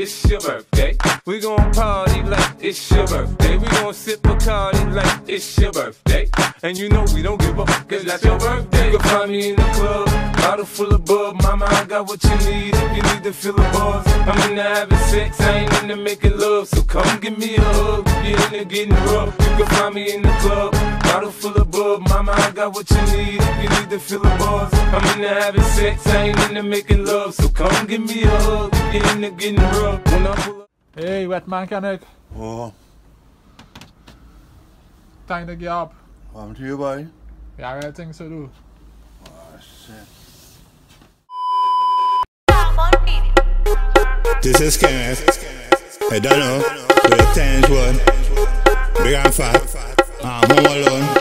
it's your birthday. We gon' party like it's your birthday. We gon' sip Bacardi like it's your birthday. And you know we don't give up, cause that's your birthday. You can find me in the club, bottle full of bub. Mama, I got what you need if you need to feel the buzz. I'm into having sex, I ain't into making love. So come give me a hug, you're into getting rough. You can find me in the club, bottle full of bub. Mama, I got what you need if you need to feel the buzz. I'm into having sex, I ain't into making love. So come give me a hug, you're into getting rough. When I pull up. Hey, Wetman ken ik. Oh, Time to get up. waarom zie je bij? Ja, I got things to do. Oh shit. This is Kenneth. I don't know, but the times one. Big and fat. I'm home alone.